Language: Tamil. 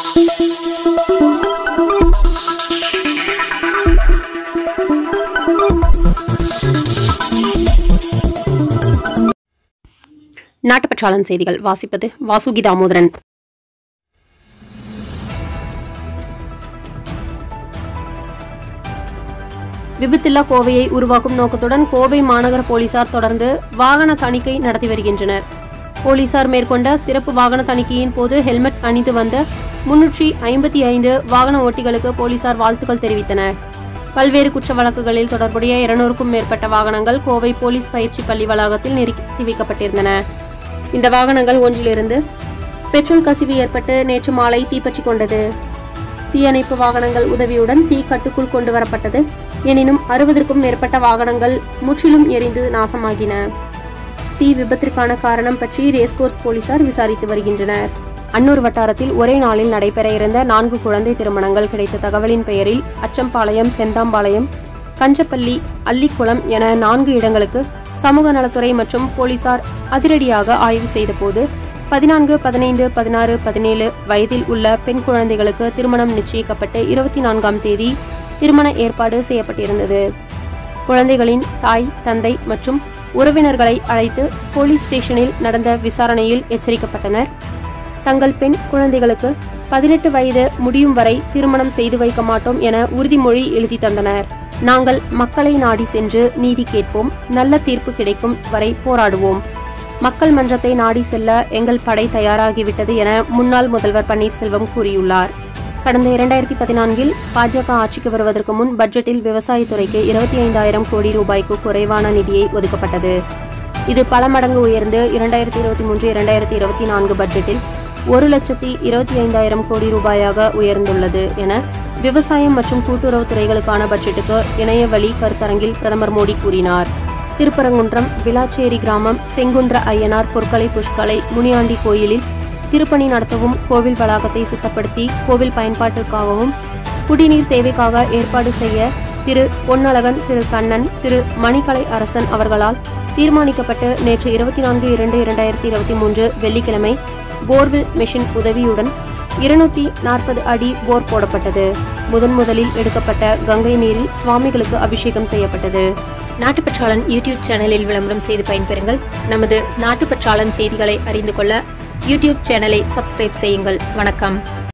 நாட்டுப்பற்றாளன் செய்திகள் வாசிப்பது வாசுகி தாமோதரன். விபத்தில்லா கோவையை உருவாக்கும் நோக்கத்துடன் கோவை மாநகர போலீசார் தொடர்ந்து வாகன தணிக்கை நடத்தி வருகின்றனர். போலீசார் மேற்கொண்ட சிறப்பு வாகன தணிக்கையின் போது ஹெல்மெட் அணிந்து வந்த 355 வாகன ஓட்டிகளுக்கு போலீசார் வாழ்த்துக்கள் தெரிவித்தனர். பல்வேறு குற்ற வழக்குகளில் தொடர்புடைய 200க்கும் மேற்பட்ட வாகனங்கள் கோவை போலீஸ் பயிற்சி பள்ளி வளாகத்தில் நிறுத்தி வைக்கப்பட்டிருந்தன. இந்த வாகனங்கள் ஒன்றிலிருந்து பெட்ரோல் கசிவு ஏற்பட்டு நேற்று மாலை தீப்பற்றி கொண்டது. தீயணைப்பு வாகனங்கள் உதவியுடன் தீ கட்டுக்குள் கொண்டு வரப்பட்டது. எனினும் 60க்கும் மேற்பட்ட வாகனங்கள் முற்றிலும் எரிந்து நாசமாகின. தீ விபத்திற்கான காரணம் பற்றி ரேஸ்கோர்ஸ் போலீசார் விசாரித்து வருகின்றனர். அன்னூர் வட்டாரத்தில் ஒரே நாளில் நடைபெற இருந்த 4 குழந்தை திருமணங்கள் கிடைத்த தகவலின் பெயரில் அச்சம்பாளையம், செந்தாம்பாளையம், கஞ்சப்பள்ளி, அள்ளிக்குளம் என 4 இடங்களுக்கு சமூக நலத்துறை மற்றும் போலீசார் அதிரடியாக ஆய்வு செய்தபோது 14, 15, 16, 17 வயதில் உள்ள பெண் குழந்தைகளுக்கு திருமணம் நிச்சயிக்கப்பட்டு 24ஆம் தேதி திருமண ஏற்பாடு செய்யப்பட்டிருந்தது. குழந்தைகளின் தாய், தந்தை மற்றும் உறவினர்களை அழைத்து போலீஸ் ஸ்டேஷனில் நடந்த விசாரணையில் எச்சரிக்கப்பட்டனர். தங்கள் பெண் குழந்தைகளுக்கு 18 வயது முடியும் வரை திருமணம் செய்து வைக்க மாட்டோம் என உறுதிமொழி எழுதி தந்தனர். நாங்கள் மக்களை நாடி சென்று நீதி கேட்போம், நல்ல தீர்ப்பு கிடைக்கும் வரை போராடுவோம். மக்கள் மன்றத்தை நாடி செல்ல எங்கள் படை தயாராகிவிட்டது என முன்னாள் முதல்வர் பன்னீர்செல்வம் கூறியுள்ளார். கடந்த 2014இல் பாஜக ஆட்சிக்கு வருவதற்கு முன் பட்ஜெட்டில் விவசாயத்துறைக்கு 25,000 கோடி ரூபாய்க்கு குறைவான நிதியை ஒதுக்கப்பட்டது. இது பல மடங்கு உயர்ந்து 2023-2024 பட்ஜெட்டில் 1,25,000 கோடி ரூபாயாக உயர்ந்துள்ளது என விவசாயம் மற்றும் கூட்டுறவு துறைகளுக்கான பட்ஜெட்டுக்கு இணைய வழி கருத்தரங்கில் பிரதமர் மோடி கூறினார். திருப்பரங்குன்றம், விளாச்சேரி கிராமம், செங்குன்ற ஐயனார் பொற்களை புஷ்கலை முனியாண்டி கோயிலில் திருப்பணி நடத்தவும், கோவில் வளாகத்தை சுத்தப்படுத்தி கோவில் பயன்பாட்டிற்காகவும் குடிநீர் தேவைக்காக ஏற்பாடு செய்ய திரு பொன்னழகன், திரு கண்ணன், திரு மணிக்கலை அரசன் அவர்களால் தீர்மானிக்கப்பட்டு நேற்று 24/2/2023 வெள்ளிக்கிழமை போர்வெல் மெஷின் உதவியுடன் 240 அடி போர் போடப்பட்டது. முதலில் எடுக்கப்பட்ட கங்கை நீரில் சுவாமிகளுக்கு அபிஷேகம் செய்யப்பட்டது. நாட்டுப்பற்றாளன் யூடியூப் சேனலில் விளம்பரம் செய்து பயன்பெறுங்கள். நமது நாட்டுப்பற்றாளன் செய்திகளை அறிந்து கொள்ள யூடியூப் சேனலை சப்ஸ்கிரைப் செய்யுங்கள். வணக்கம்.